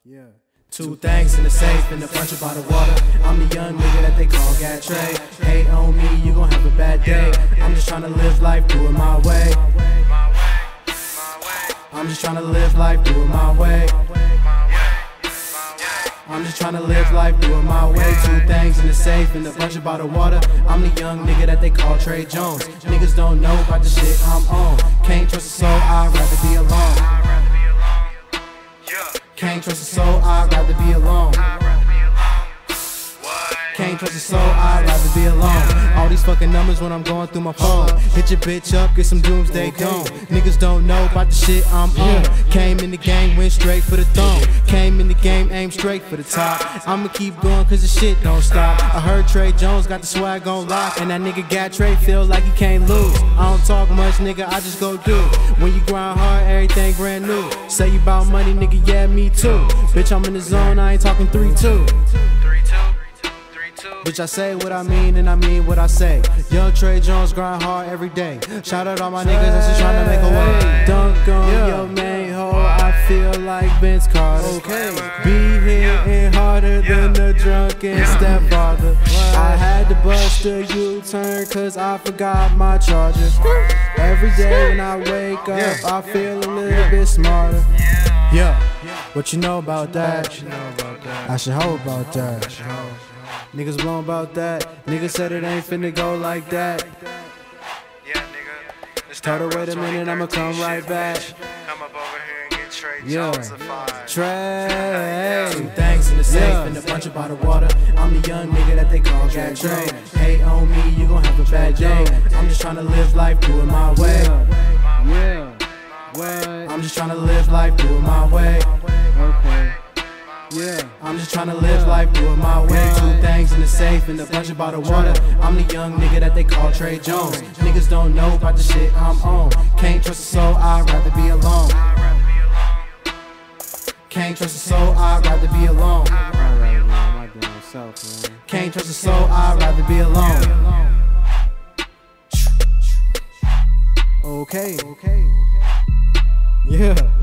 Yeah. Two things in the safe and a bunch of bottled water. I'm the young nigga that they call Gattre. Hate on me, you gon' have a bad day. I'm just tryna live life, do it my way. I'm just tryna live life, do it my way. I'm just tryna live life, do it my way. Two things in the safe and a bunch of bottled water. I'm the young nigga that they call Trey Jones. Niggas don't know about the shit I'm on. Can't trust a soul, I'd rather be alone. Can't trust a soul, I'd rather be alone. Can't trust a soul, I'd rather be alone. All these fucking numbers when I'm going through my phone. Hit your bitch up, get some doomsday dome. Niggas don't know about the shit I'm on. Came in the game, went straight for the throne. Came in the game, aimed straight for the top. I'ma keep going cause the shit don't stop. I heard Trey Jones got the swag on lock, and that nigga Gattre feel like he can't lose. I don't talk much, nigga, I just go do it. When you grind hard, everything brand new. Say you bout money, nigga, yeah, me too. Bitch, I'm in the zone, I ain't talking 3-2. Bitch, I say what I mean and I mean what I say. Young Trey Jones grind hard every day. Shout out all my niggas that's just trying to make a way. Dunk on your main hoe, I feel like Vince Carter. Be hitting harder than the drunken stepfather. I had to bust a U-turn cause I forgot my charger. Every day when I wake up, I feel a little bit smarter. Yeah, what you know about that? I should hope about that. Niggas blown about that. Niggas said it ain't finna go like that. Yeah, nigga. Told her wait a minute, I'ma come right back. Come up over here and get Trey Jones a five. Trey. Two things in the safe and a bunch of bottled water. I'm the young nigga that they call Gattre. Hate on me, you gon' have a bad day. I'm just tryna live life, do it my way. I'm just tryna live life, do it my way. I'm just tryna live life, do it my way. Two things in the safe and a bunch of bottled water. I'm the young nigga that they call Trey Jones. Niggas don't know about the shit I'm on. Can't trust a soul, I'd rather be alone. Can't trust a soul, I'd rather be alone. Can't trust a soul, I'd rather be alone. Okay. Yeah.